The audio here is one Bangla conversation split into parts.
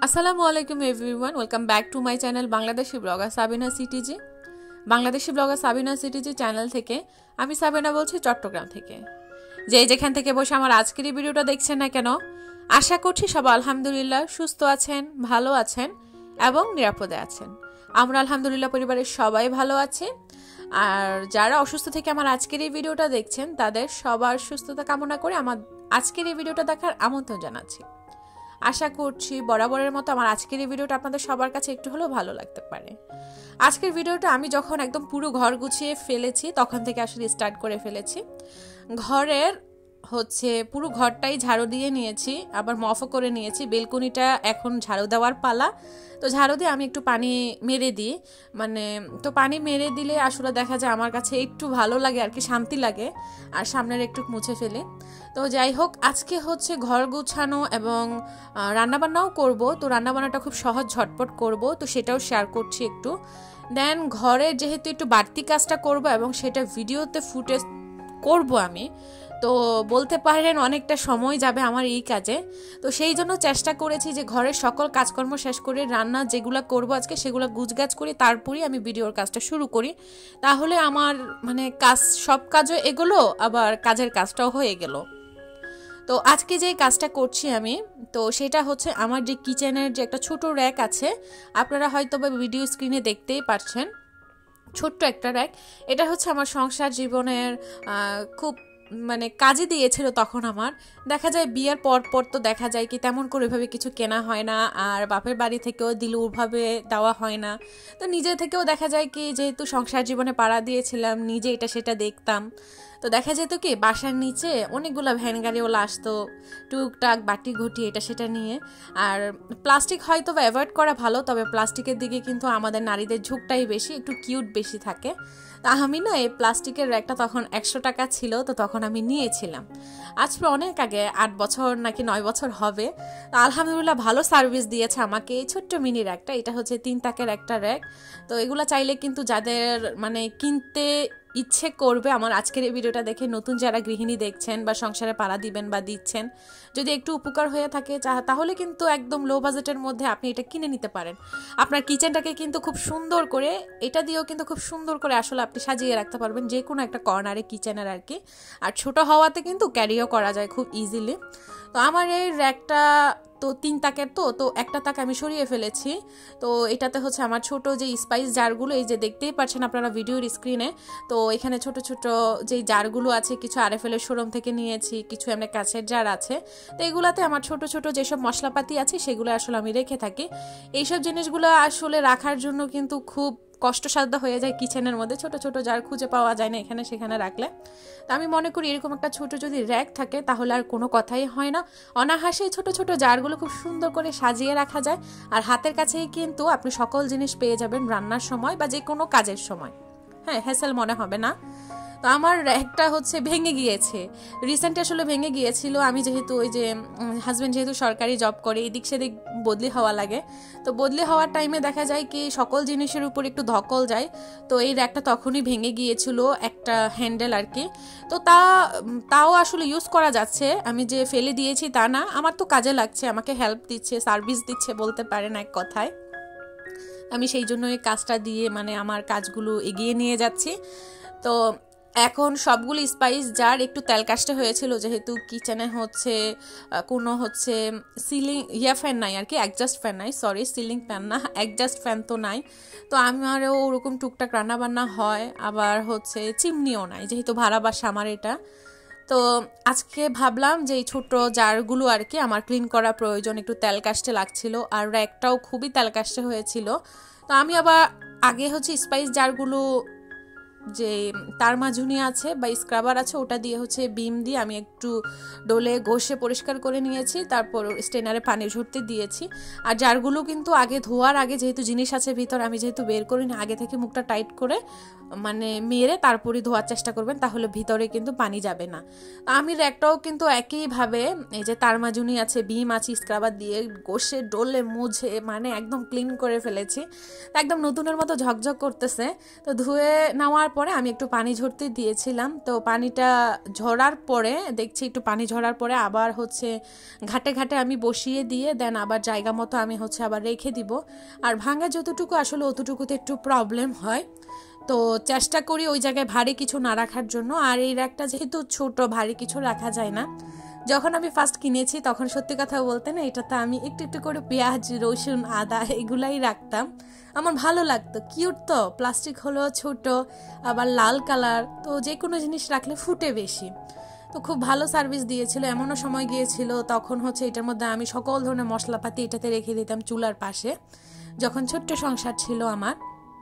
আসসালামু আলাইকুম everyone, welcome back to my channel Bangladeshi blogger Sabina CTG. Bangladeshi blogger Sabina CTG channel থেকে আমি সাবিনা বলছি, চট্টগ্রাম থেকে। যেখান থেকে বসে আমার আজকের এই ভিডিওটা দেখছেন না কেন, আশা করছি সবাই আলহামদুলিল্লাহ সুস্থ আছেন, ভালো আছেন এবং নিরাপদে আছেন। আমরা আলহামদুলিল্লাহ পরিবারের সবাই ভালো আছি। আর যারা অসুস্থ থেকে আমার আজকের এই ভিডিওটা দেখছেন তাদের সবার সুস্থতা কামনা করে আমার আজকের এই ভিডিওটা দেখার আমন্ত্রণ জানাচ্ছি। আশা করছি বরাবরের মতো আমার আজকের এই ভিডিওটা আপনাদের সবার কাছে একটু হলেও ভালো লাগতে পারে। আজকের ভিডিওটা আমি যখন একদম পুরো ঘর গুছিয়ে ফেলেছি তখন থেকে আসলে স্টার্ট করে ফেলেছি। ঘরের পুরো ঘরটাই ঝাড়ু দিয়ে নিয়েছি, আবার মফও করে নিয়েছি। বেলকনিটা এখন ঝাড়ু দেওয়ার পালা, তো ঝাড়ু দিয়ে আমি একটু পানি মেরে দিই। তো পানি মেরে দিলে আসলে দেখা যায় আমার কাছে একটু ভালো লাগে আর কি, শান্তি লাগে। আর সামনের একটু মুছে ফেলি। তো যাই হোক, আজকে ঘর গুছানো এবং রান্নাবান্নাও করব। তো রান্নাবান্নাটা খুব সহজ ঝটপট করব, তো সেটাও শেয়ার করছি একটু। দেন ঘরের যেহেতু একটু বাড়তি কাজটা করব এবং সেটা ভিডিওতে ফুটেজ করব আমি, তো বলতে পারেন অনেকটা সময় যাবে আমার এই কাজে। তো সেই জন্য চেষ্টা করেছি যে ঘরের সকল কাজকর্ম শেষ করে রান্না যেগুলো করব আজকে সেগুলো গুছগাছ করি, তারপরেই আমি ভিডিওর কাজটা শুরু করি। তাহলে আমার সব কাজও এগোলো, আবার কাজের কাজটাও হয়ে গেল। তো আজকে যে কাজটা করছি আমি, তো সেটা আমার যে কিচেনের যে একটা ছোট র্যাক আছে, আপনারা হয়তো বা ভিডিও স্ক্রিনে দেখতেই পাচ্ছেন, ছোট্ট একটা র্যাক। এটা আমার সংসার জীবনের খুব কাজে দিয়েছিল। তখন আমার দেখা যায় বিয়ের পর তো দেখা যায় কি তেমন করে ওইভাবে কিছু কেনা হয় না, আর বাপের বাড়ি থেকেও দিলে ওইভাবে দেওয়া হয় না। তো নিজে থেকেও দেখা যায় কি, যেহেতু সংসার জীবনে পাড়া দিয়েছিলাম, নিজে এটা সেটা দেখতাম। তো দেখা যেত কি বাসার নিচে অনেকগুলো ভ্যান গাড়িওয়ালা আসতো, টুকটাক বাটি ঘটি এটা সেটা নিয়ে। আর প্লাস্টিক হয়তো বা অ্যাভয়েড করা ভালো, তবে প্লাস্টিকের দিকে কিন্তু আমাদের নারীদের ঝোঁকটাই বেশি, একটু কিউট বেশি থাকে। তা আমি না এই প্লাস্টিকের র্যাকটা তখন 100 টাকা ছিল, তো তখন আমি নিয়েছিলাম। আজ প্রায় অনেক আগে, 8 বছর নাকি 9 বছর হবে। আলহামদুলিল্লাহ ভালো সার্ভিস দিয়েছে আমাকে এই ছোট্ট মিনি র্যাকটা। এটা 3 তাকের একটা র্যাক। তো এগুলো চাইলে কিন্তু যাদের কিনতে ইচ্ছে করবে, আমার আজকের এই ভিডিওটা দেখে নতুন যারা গৃহিণী দেখছেন বা সংসারে পাড়া দিবেন বা দিচ্ছেন, যদি একটু উপকার হয়ে থাকে তাহলে কিন্তু একদম লো বাজেটের মধ্যে আপনি এটা কিনে নিতে পারেন। আপনার কিচেনটাকে কিন্তু খুব সুন্দর করে, এটা দিয়েও কিন্তু খুব সুন্দর করে আসলে আপনি সাজিয়ে রাখতে পারবেন যে কোনো একটা কর্নারে কিচেনের আর কি। আর ছোট হওয়াতে কিন্তু ক্যারিও করা যায় খুব ইজিলি। তো আমার এই র্যাকটা তো 3 তাকের, তো একটা তাক আমি সরিয়ে ফেলেছি। তো এটাতে আমার ছোট যে স্পাইস জারগুলো, এই যে দেখতেই পাচ্ছেন আপনারা ভিডিওর স্ক্রিনে। তো এখানে ছোট ছোট যে জারগুলো আছে, কিছু RFL এর শোরুম থেকে নিয়েছি, কিছু এমনি কাছের জার আছে। তো এগুলাতে আমার ছোট ছোট যেসব মশলাপাতি আছে সেগুলো আসলে আমি রেখে থাকি। এইসব জিনিসগুলো আসলে রাখার জন্য কিন্তু খুব কষ্টসাধ্য হয়ে যায় কিচেনের মধ্যে, ছোট ছোট জার খুঁজে পাওয়া যায় না এখানে সেখানে রাখলে। তো আমি মনে করি এরকম একটা ছোট যদি র্যাক থাকে তাহলে আর কোনো কথাই হয় না, অনায়াসে ছোট ছোট জারগুলো খুব সুন্দর করে সাজিয়ে রাখা যায়। আর হাতের কাছেই কিন্তু আপনি সকল জিনিস পেয়ে যাবেন রান্নার সময় বা যে কোনো কাজের সময়। হ্যাঁ, হ্যাসেল মনে হবে না। তো আমার র্যাকটা ভেঙে গিয়েছে, রিসেন্ট আসলে ভেঙে গিয়েছিল। আমি যেহেতু ওই যে হাজব্যান্ড যেহেতু সরকারি জব করে, এদিক সেদিক বদলি হওয়া লাগে। তো বদলি হওয়ার টাইমে দেখা যায় কি সকল জিনিসের উপর একটু ধকল যায়। তো এই র্যাকটা তখনই ভেঙে গিয়েছিল, একটা হ্যান্ডেল আর কি। তো তাও আসলে ইউজ করা যাচ্ছে, আমি যে ফেলে দিয়েছি তা না, আমার তো কাজে লাগছে, আমাকে হেল্প দিচ্ছে, সার্ভিস দিচ্ছে বলতে পারেন এক কথায়। আমি সেই জন্য এই কাজটা দিয়ে আমার কাজগুলো এগিয়ে নিয়ে যাচ্ছি। তো এখন সবগুলো স্পাইস জার একটু তেল কাস্টে হয়েছিল, যেহেতু কিচেনে কোনো সিলিং ফ্যান নাই আর কি, অ্যাডজাস্ট ফ্যান নাই, সরি সিলিং ফ্যান না, অ্যাডজাস্ট ফ্যান তো নাই। তো আমারও ওরকম টুকটাক রান্নাবান্না হয়, আবার চিমনিও নাই, যেহেতু ভাড়া বাসা আমার এটা। তো আজকে ভাবলাম যে এই ছোট জারগুলো আর কি আমার ক্লিন করা প্রয়োজন, একটু তেল কাস্টে লাগছিল, আর র্যাকটাও খুবই তেল কাস্টে হয়েছিল। তো আমি আবার আগে স্পাইস জারগুলো যে তার মাজুনি আছে বা স্ক্রাবার আছে, ওটা দিয়ে বিম দিয়ে আমি একটু ডোলে ঘষে পরিষ্কার করে নিয়েছি, তারপর স্টেনারে পানি ঝরতে দিয়েছি। আর জারগুলো কিন্তু আগে ধোয়ার আগে, যেহেতু জিনিস আছে ভিতর, আমি যেহেতু বের করিনি, আগে থেকে মুখটা টাইট করে মেরে তারপরে ধোয়ার চেষ্টা করবেন, তাহলে ভিতরে কিন্তু পানি যাবে না। আমি র্যাকটাও কিন্তু একইভাবে এই যে তার মাজুনি আছে, বিম আছে, স্ক্রাবার দিয়ে ঘষে ডোলে মুছে একদম ক্লিন করে ফেলেছি। একদম নতুনের মতো ঝকঝক করতেছে। তো ধুয়ে নেওয়ার করার পরে আমি একটু পানি ঝরতে দিয়েছিলাম। তো পানিটা ঝরার পরে দেখছি একটু পানি ঝরার পরে আবার হচ্ছে ঘাটে ঘাটে আমি বসিয়ে দিয়ে দেন আবার জায়গা মতো আমি হচ্ছে আবার রেখে দিব। আর ভাঙা যতটুকু আসলে অতটুকুতে একটু প্রবলেম হয়, তো চেষ্টা করি ওই জায়গায় ভারী কিছু না রাখার জন্য। আর এই র্যাকটা যেহেতু ছোট, ভারী কিছু রাখা যায় না। যখন আমি ফার্স্ট কিনেছি তখন সত্যি কথা বলতে না, এটাতে আমি একটু একটু করে পেঁয়াজ, রসুন, আদা এগুলাই রাখতাম। আমার ভালো লাগতো, কিউট তো, প্লাস্টিক হলো ছোট, আবার লাল কালার, তো যে কোনো জিনিস রাখলে ফুটে বেশি। তো খুব ভালো সার্ভিস দিয়েছিল। এমনও সময় গিয়েছিল তখন হচ্ছে এটার মধ্যে আমি সকল ধরনের মশলাপাতি এটাতে রেখে দিতাম চুলার পাশে, যখন ছোট্ট সংসার ছিল আমার।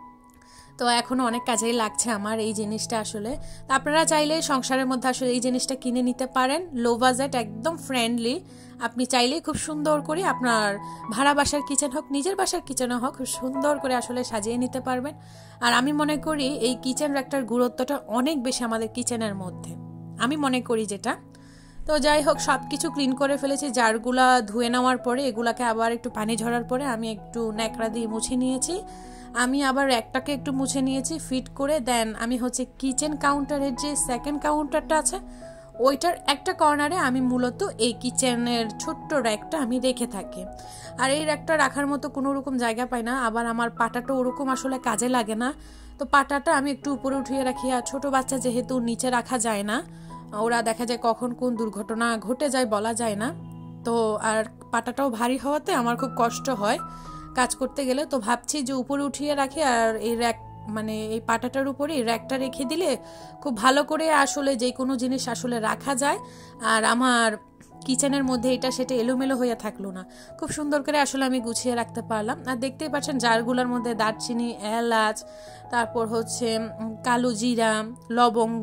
তো এখনও অনেক কাজেই লাগছে আমার এই জিনিসটা আসলে। তো আপনারা চাইলে সংসারের মধ্যে আসলে এই জিনিসটা কিনে নিতে পারেন, লো বাজেট, একদম ফ্রেন্ডলি। আপনি চাইলেই খুব সুন্দর করে আপনার ভাড়া বাসার কিচেন হোক, নিজের বাসার কিচেনে হোক, খুব সুন্দর করে আসলে সাজিয়ে নিতে পারবেন। আর আমি মনে করি এই কিচেন র্যাকটার গুরুত্বটা অনেক বেশি আমাদের কিচেনের মধ্যে, আমি মনে করি যেটা। তো যাই হোক, সব কিছু ক্লিন করে ফেলেছি। জারগুলা ধুয়ে নেওয়ার পরে এগুলাকে আবার একটু পানি ঝরার পরে আমি একটু ন্যাকড়া দিয়ে মুছে নিয়েছি। আমি আবার র্যাকটাকে একটু মুছে নিয়েছি ফিট করে। দেন আমি হচ্ছে কিচেন কাউন্টারের যে সেকেন্ড কাউন্টারটা আছে ওইটার একটা কর্নারে আমি মূলত এই কিচেনের ছোট্ট র্যাকটা আমি রেখে থাকি। আর এই র্যাকটা রাখার মতো কোনো রকম জায়গা পাই না, আবার আমার পাটাটা ওরকম আসলে কাজে লাগে না। তো পাটাটা আমি একটু উপরে উঠিয়ে রাখি। আর ছোটো বাচ্চা যেহেতু নিচে রাখা যায় না, ওরা দেখা যায় কখন কোন দুর্ঘটনা ঘটে যায় বলা যায় না। তো আর পাটাটাও ভারী হওয়াতে আমার খুব কষ্ট হয় কাজ করতে গেলে। তো ভাবছি যে উপরে উঠিয়ে রাখি, আর এই র্যাক মানে এই পাটাটার উপরে এই র্যাকটা রেখে দিলে খুব ভালো করে আসলে যে কোনো জিনিস আসলে রাখা যায়। আর আমার কিচেনের মধ্যে এটা সেটা এলোমেলো হয়ে থাকলো না, খুব সুন্দর করে আসলে আমি গুছিয়ে রাখতে পারলাম। আর দেখতেই পাচ্ছেন জারগুলোর মধ্যে দারচিনি, এলাচ, তারপর হচ্ছে কালো জিরা, লবঙ্গ,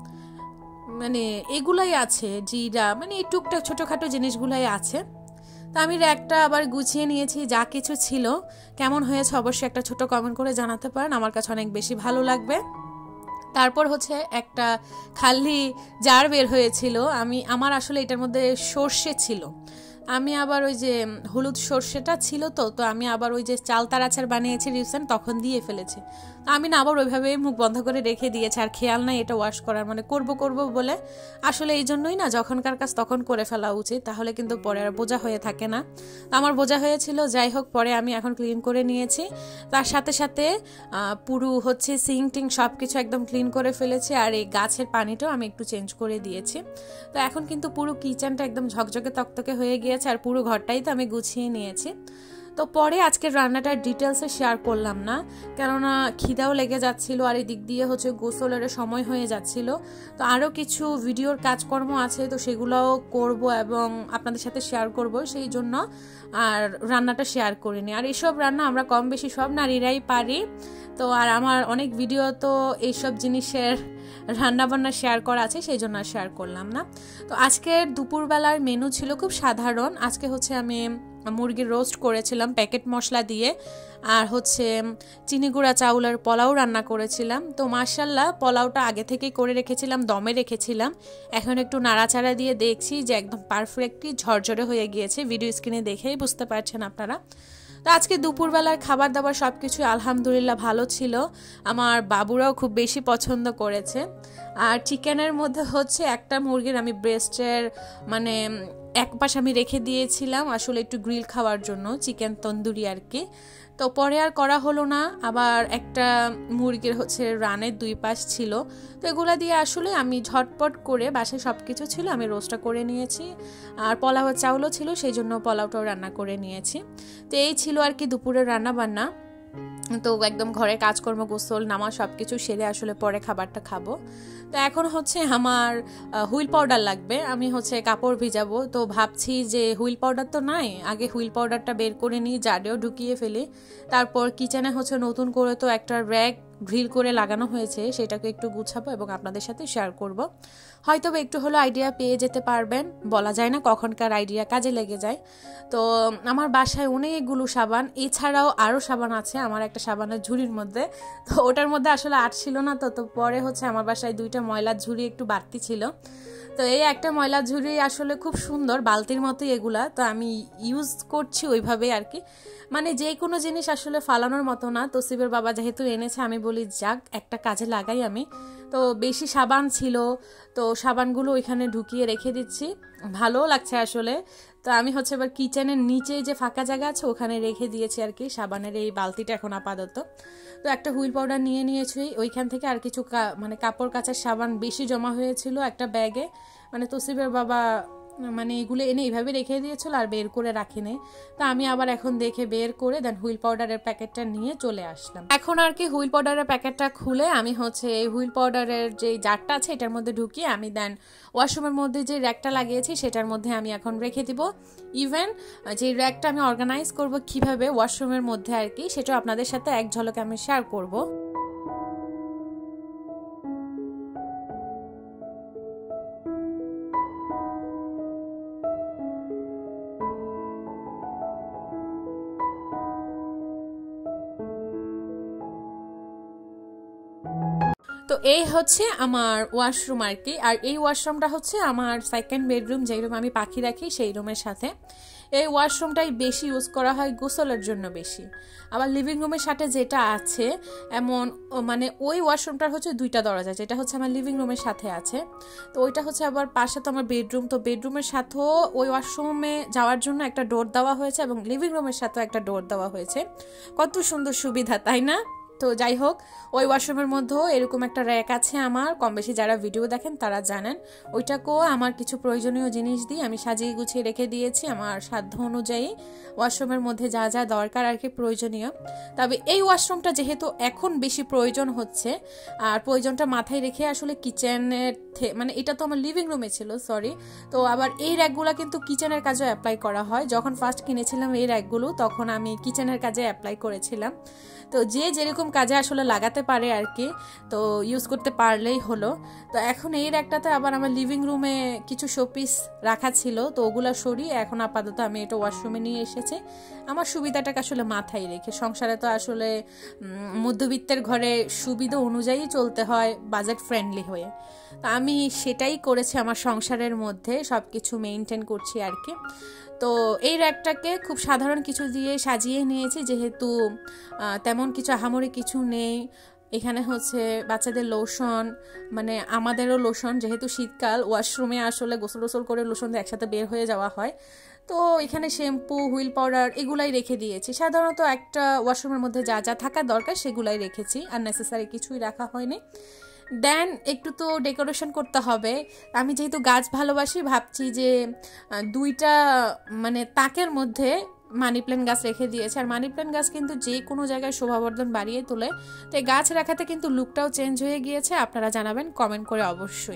মানে এগুলাই আছে, জিরা, মানে এই টুকটাক ছোটোখাটো জিনিসগুলাই আছে। তা আমি র্যাকটা আবার গুছিয়ে নিয়েছি। যা কিছু ছিল কেমন হয়েছে অবশ্যই একটা ছোট কমেন্ট করে জানাতে পারেন, আমার কাছে অনেক বেশি ভালো লাগবে। তারপর হচ্ছে একটা খালি জার বের হয়েছিল, আমার আসলে এটার মধ্যে সর্ষে ছিল। আমি আবার ওই যে হলুদ সর্ষেটা ছিল, তো আমি আবার ওই যে চালতার আচার বানিয়েছি রিসেন্ট, তখন দিয়ে ফেলেছি। আমি না আবার ওইভাবে মুখ বন্ধ করে রেখে দিয়েছি, আর খেয়াল নাই এটা ওয়াশ করার, মানে করব বলে আসলে এই জন্যই না যখনকার কাজ তখন করে ফেলা উচিত, তাহলে কিন্তু পরে আর বোঝা হয়ে থাকে না। আমার বোঝা হয়েছিল। যাই হোক, পরে আমি এখন ক্লিন করে নিয়েছি। তার সাথে সাথে পুরো হচ্ছে সিঙ্ক টিং সব কিছু একদম ক্লিন করে ফেলেছি। আর এই গাছের পানিটাও আমি একটু চেঞ্জ করে দিয়েছি। তো এখন কিন্তু পুরো কিচেনটা একদম ঝকঝকে তকতকে হয়ে গিয়েছে, আর পুরো ঘরটাই তো আমি গুছিয়ে নিয়েছি। তো পরে আজকের রান্নাটার ডিটেলসে শেয়ার করলাম না, কেননা খিদাও লেগে যাচ্ছিল, আর এই দিক দিয়ে হচ্ছে গোসলের সময় হয়ে যাচ্ছিল। তো আরও কিছু ভিডিওর কাজকর্ম আছে, তো সেগুলোও করব এবং আপনাদের সাথে শেয়ার করব, সেই জন্য আর রান্নাটা শেয়ার করিনি। আর এইসব রান্না আমরা কম বেশি সব নারীরাই পারি। তো আর আমার অনেক ভিডিও তো এইসব জিনিসের রান্নাবান্না শেয়ার করা আছে, সেই জন্য আর শেয়ার করলাম না। তো আজকের দুপুরবেলার মেনু ছিল খুব সাধারণ। আজকে হচ্ছে আমি মুরগির রোস্ট করেছিলাম প্যাকেট মশলা দিয়ে, আর হচ্ছে চিনি গুঁড়া চাউলের পোলাও রান্না করেছিলাম। তো মাশাল্লাহ পোলাওটা আগে থেকেই করে রেখেছিলাম, দমে রেখেছিলাম। এখন একটু নাড়াচাড়া দিয়ে দেখছি যে একদম পারফেক্টলি ঝরঝরে হয়ে গিয়েছে, ভিডিও স্ক্রিনে দেখেই বুঝতে পারছেন আপনারা। তো আজকে দুপুরবেলার খাবার দাবার সব কিছু আলহামদুলিল্লাহ ভালো ছিল, আমার বাবুরাও খুব বেশি পছন্দ করেছে। আর চিকেনের মধ্যে হচ্ছে একটা মুরগির আমি ব্রেস্টের মানে এক পাশ আমি রেখে দিয়েছিলাম আসলে একটু গ্রিল খাওয়ার জন্য, চিকেন তন্দুরি আর কি। তো পরে আর করা হলো না। আবার একটা মুরগির হচ্ছে রানের দুই পাশ ছিল, তো এগুলা দিয়ে আসলে আমি ঝটপট করে, বাসায় সব কিছু ছিল, আমি রোস্টটা করে নিয়েছি। আর পোলাও চাউলও ছিল, সেই জন্য পোলাওটাও রান্না করে নিয়েছি। তো এই ছিল আর কি দুপুরের রান্না বান্না। তো একদম ঘরে কাজকর্ম, গোসল, নামাজ সব কিছু সেরে আসলে পরে খাবারটা খাবো। তো এখন হচ্ছে আমার হুইল পাউডার লাগবে, আমি হচ্ছে কাপড় ভিজাবো। তো ভাবছি যে হুইল পাউডার তো নাই, আগে হুইল পাউডারটা বের করে নিই, জারেও ঢুকিয়ে ফেলি। তারপর কিচেনে হচ্ছে নতুন করে তো একটা র্যাক গ্রিল করে লাগানো হয়েছে, সেটাকে একটু গুছাবো এবং আপনাদের সাথে শেয়ার করব। হয়তো একটু হলো আইডিয়া পেয়ে যেতে পারবেন, বলা যায় না কখনকার আইডিয়া কাজে লেগে যায়। তো আমার বাসায় অনেকগুলো সাবান, এছাড়াও আরও সাবান আছে আমার একটা সাবানের ঝুড়ির মধ্যে। তো ওটার মধ্যে আসলে আটছিল না, তো পরে হচ্ছে আমার বাসায় দুইটা ময়লার ঝুড়ি একটু বাড়তি ছিল। তো এই একটা ময়লা ঝুড়ি আসলে খুব সুন্দর, বালতির মতোই এগুলা, তো আমি ইউজ করছি ওইভাবেই আর কি। মানে যে কোনো জিনিস আসলে ফালানোর মতো না, তসিবের বাবা যেহেতু এনেছে আমি বলি যাক একটা কাজে লাগাই আমি। তো বেশি সাবান ছিল, তো সাবানগুলো ওইখানে ঢুকিয়ে রেখে দিচ্ছি, ভালোও লাগছে আসলে। তো আমি হচ্ছে এবার কিচেনের নিচে যে ফাঁকা জায়গা আছে ওখানে রেখে দিয়েছি আর কি সাবানের এই বালতিটা এখন আপাতত। তো একটা হুইল পাউডার নিয়ে নিয়েছি ওইখান থেকে, আর কিছু মানে কাপড় কাচার সাবান বেশি জমা হয়েছিল একটা ব্যাগে, মানে তসিবের বাবা মানে এগুলো এনে এইভাবে রেখে দিয়েছিল আর বের করে রাখিনি। তা আমি আবার এখন দেখে বের করে দেন হুইল পাউডারের প্যাকেটটা নিয়ে চলে আসলাম। এখন আর কি হুইল পাউডারের প্যাকেটটা খুলে আমি হচ্ছে এই হুইল পাউডারের যে জারটা আছে এটার মধ্যে ঢুকিয়ে আমি দেন ওয়াশরুমের মধ্যে যে র্যাকটা লাগিয়েছি সেটার মধ্যে আমি এখন রেখে দিব। ইভেন যে র্যাকটা আমি অর্গানাইজ করব কিভাবে ওয়াশরুমের মধ্যে আর কি, সেটা আপনাদের সাথে এক ঝলকে আমি শেয়ার করব। তো এই হচ্ছে আমার ওয়াশরুম আর কি। আর এই ওয়াশরুমটা হচ্ছে আমার সেকেন্ড বেডরুম, যেই রুম আমি পাখি রাখি সেই রুমের সাথে। এই ওয়াশরুমটাই বেশি ইউজ করা হয় গোসলের জন্য বেশি। আবার লিভিং রুমের সাথে যেটা আছে এমন মানে ওই ওয়াশরুমটার হচ্ছে দুইটা দরজা, যেটা হচ্ছে আমার লিভিং রুমের সাথে আছে। তো ওইটা হচ্ছে আবার পাশে তো আমার বেডরুম, তো বেডরুমের সাথেও ওই ওয়াশরুমে যাওয়ার জন্য একটা ডোর দেওয়া হয়েছে এবং লিভিং রুমের সাথেও একটা ডোর দেওয়া হয়েছে। কত সুন্দর সুবিধা, তাই না? তো যাই হোক, ওই ওয়াশরুমের মধ্যেও এরকম একটা র্যাক আছে আমার, কম বেশি যারা ভিডিও দেখেন তারা জানেন। ওইটাকেও আমার কিছু প্রয়োজনীয় জিনিস দিয়ে আমি সাজিয়ে গুছিয়ে রেখে দিয়েছি আমার সাধ্য অনুযায়ী, ওয়াশরুমের মধ্যে যা যা দরকার আর কি প্রয়োজনীয়। তবে এই ওয়াশরুমটা যেহেতু এখন বেশি প্রয়োজন হচ্ছে, আর প্রয়োজনটা মাথায় রেখে আসলে কিচেনের মানে এটা তো আমার লিভিং রুমে ছিল সরি, তো আবার এই র্যাকগুলো কিন্তু কিচেনের কাজেও অ্যাপ্লাই করা হয়। যখন ফার্স্ট কিনেছিলাম এই র্যাকগুলো তখন আমি কিচেনের কাজে অ্যাপ্লাই করেছিলাম। তো যে যেরকম কাজে আসলে লাগাতে পারে আর কি, তো ইউজ করতে পারলেই হলো। তো এখন এই র্যাকটাতে আবার আমার লিভিং রুমে কিছু শোপিস রাখা ছিল, তো ওগুলো সরিয়ে এখন আপাতত আমি এটা ওয়াশরুমে নিয়ে এসেছি আমার সুবিধাটাকে আসলে মাথায় রেখে। সংসারে তো আসলে মধ্যবিত্তের ঘরে সুবিধা অনুযায়ী চলতে হয়, বাজেট ফ্রেন্ডলি হয়ে। তো আমি সেটাই করেছি আমার সংসারের মধ্যে, সব কিছু মেনটেন করছি আর কি। তো এই র্যাকটাকে খুব সাধারণ কিছু দিয়ে সাজিয়ে নিয়েছি, যেহেতু তেমন কিছু আহামরি কিছু নেই। এখানে হচ্ছে বাচ্চাদের লোশন, মানে আমাদেরও লোশন, যেহেতু শীতকাল ওয়াশরুমে আসলে গোসল করে লোশন দিয়ে একসাথে বের হয়ে যাওয়া হয়। তো এখানে শ্যাম্পু, হুইল পাউডার এগুলাই রেখে দিয়েছি। সাধারণত একটা ওয়াশরুমের মধ্যে যা যা থাকা দরকার সেগুলাই রেখেছি, আর নেসেসারি কিছুই রাখা হয়নি। দেন একটু তো ডেকোরেশন করতে হবে। আমি যেহেতু গাছ ভালোবাসি, ভাবছি যে দুইটা মানে তাকের মধ্যে মানি প্ল্যান্ট গাছ রেখে দিয়েছে। আর মানি প্ল্যান্ট গাছ কিন্তু যে কোনো জায়গায় শোভাবর্ধন বাড়িয়ে তোলে, তো এই গাছ রাখাতে কিন্তু লুকটাও চেঞ্জ হয়ে গিয়েছে। আপনারা জানাবেন কমেন্ট করে অবশ্যই।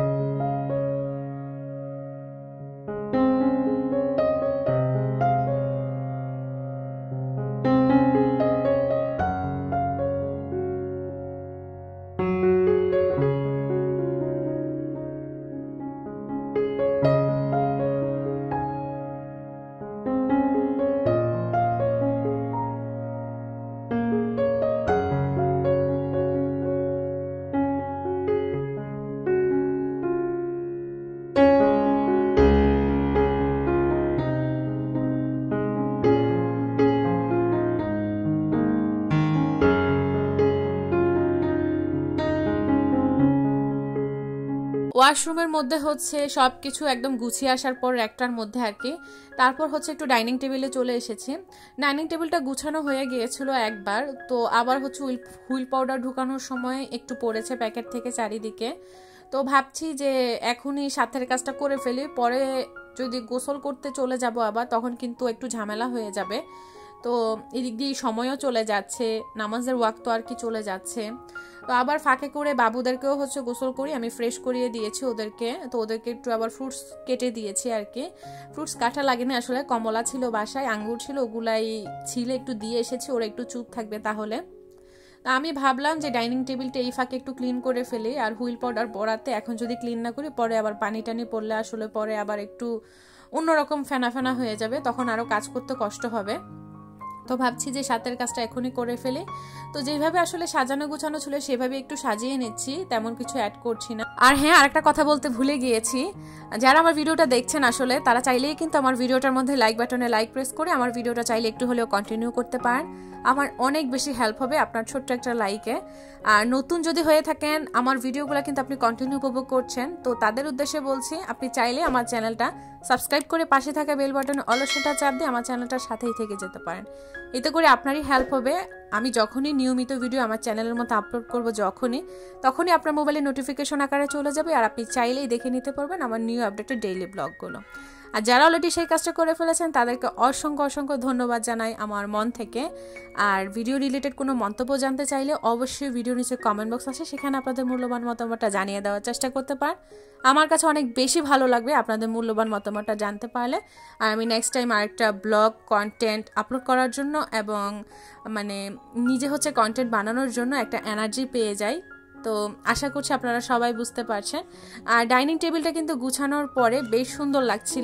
ওয়াশরুমের মধ্যে হচ্ছে সব কিছু একদম গুছিয়ে আসার পর একটার মধ্যে আর কি, তারপর হচ্ছে একটু ডাইনিং টেবিলে চলে এসেছি। ডাইনিং টেবিলটা গুছানো হয়ে গিয়েছিল একবার, তো আবার হচ্ছে হুইল পাউডার ঢুকানোর সময় একটু পড়েছে প্যাকেট থেকে চারিদিকে। তো ভাবছি যে এখনই সাথের কাজটা করে ফেলি, পরে যদি গোসল করতে চলে যাব আবার তখন কিন্তু একটু ঝামেলা হয়ে যাবে। তো এদিক দিয়ে সময়ও চলে যাচ্ছে, নামাজের ওয়াক্ত আর কি চলে যাচ্ছে। তো আবার ফাঁকে করে বাবুদেরকেও হচ্ছে গোসল করি, আমি ফ্রেশ করিয়ে দিয়েছি ওদেরকে। তো ওদেরকে একটু আবার ফ্রুটস কেটে দিয়েছি আর কি। ফ্রুটস কাটা লাগেনি আসলে, কমলা ছিল বাসায়, আঙ্গুর ছিল, ওগুলাই ছিলে একটু দিয়ে এসেছি, ওরা একটু চুপ থাকবে তাহলে। তা আমি ভাবলাম যে ডাইনিং টেবিলটা এই ফাঁকে একটু ক্লিন করে ফেলি। আর হুইল পাউডার পরাতে এখন যদি ক্লিন না করি পরে আবার পানি টানি পড়লে আসলে পরে আবার একটু অন্যরকম ফেনা ফেনা হয়ে যাবে, তখন আরও কাজ করতে কষ্ট হবে। তো ভাবছি যে সাথের কাজটা এখনই করে ফেলে। তো যেভাবে আসলে সাজানো গোছানো ছিল সেভাবে একটু সাজিয়ে নিচ্ছি, তেমন কিছু অ্যাড করছি না। আর হ্যাঁ, আরেকটা কথা বলতে ভুলে গিয়েছি, যারা আমার ভিডিওটা দেখছেন আসলে তারা চাইলেই কিন্তু আমার ভিডিওটার মধ্যে লাইক বাটনে লাইক প্রেস করে আমার ভিডিওটা চাইলে একটু হলেও কন্টিনিউ করতে পারেন। আমার অনেক বেশি হেল্প হবে আপনার ছোট্ট একটা লাইকে। আর নতুন যদি হয়ে থাকেন, আমার ভিডিওগুলো কিন্তু আপনি কন্টিনিউ উপভোগ করছেন, তো তাদের উদ্দেশ্যে বলছি আপনি চাইলে আমার চ্যানেলটা সাবস্ক্রাইব করে পাশে থাকা বেল বাটনে অলসটা চাপ দিয়ে আমার চ্যানেলটার সাথেই থেকে যেতে পারেন। এতে করে আপনারই হেল্প হবে। আমি যখনই নিয়মিত ভিডিও আমার চ্যানেলের মধ্যে আপলোড করব তখনই আপনার মোবাইলে নোটিফিকেশন আকারে চলে যাবে, আর আপনি চাইলেই দেখে নিতে পারবেন আমার নিউ আপডেটেড ডেইলি ব্লগগুলো। আর যারা অলরেডি সেই কাজটা করে ফেলেছেন তাদেরকে অসংখ্য ধন্যবাদ জানাই আমার মন থেকে। আর ভিডিও রিলেটেড কোনো মন্তব্য জানতে চাইলে অবশ্যই ভিডিও নিচে কমেন্ট বক্স আছে, সেখানে আপনাদের মূল্যবান মতামতটা জানিয়ে দেওয়ার চেষ্টা করতে পারেন। আমার কাছে অনেক বেশি ভালো লাগবে আপনাদের মূল্যবান মতামতটা জানতে পারলে। আর আমি নেক্সট টাইম আরেকটা ব্লগ কন্টেন্ট আপলোড করার জন্য এবং নিজে কন্টেন্ট বানানোর জন্য একটা এনার্জি পেয়ে যাই। তো আশা করছি আপনারা সবাই বুঝতে পারছেন। আর ডাইনিং টেবিলটা কিন্তু গুছানোর পরে বেশ সুন্দর লাগছিল।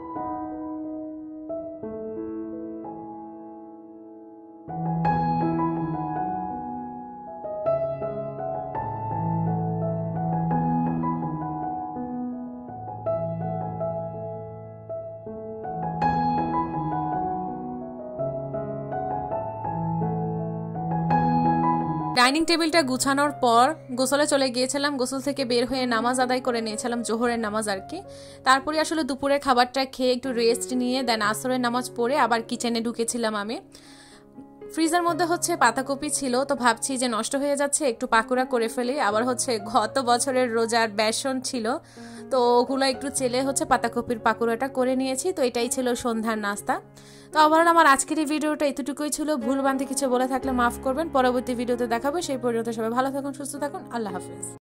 ডাইনিং টেবিলটা গুছানোর পর গোসলে চলে গিয়েছিলাম। গোসল থেকে বের হয়ে নামাজ আদায় করে নিয়েছিলাম, জোহরের নামাজ আর কি। তারপরে আসলে দুপুরের খাবারটা খেয়ে একটু রেস্ট নিয়ে দেন আসরের নামাজ পড়ে আবার কিচেনে ঢুকেছিলাম আমি। ফ্রিজের মধ্যে পাতাকপি ছিল, তো ভাবছি যে নষ্ট হয়ে যাচ্ছে, একটু পাকোড়া করে ফেলি। আবার গত বছরের রোজার বেসন ছিল, তো ওগুলো একটু চেলে পাতাকপির পাকোড়াটা করে নিয়েছি। তো এটাই ছিল সন্ধ্যার নাস্তা। তো ওভারঅল আমার আজকের এই ভিডিওটা এতটুকুই ছিল। ভুল ভ্রান্তি কিছু বলে থাকলে মাফ করবেন, পরবর্তী ভিডিওতে দেখাবো। সেই পর্যন্ত সবাই ভালো থাকুন, সুস্থ থাকুন, আল্লাহ হাফেজ।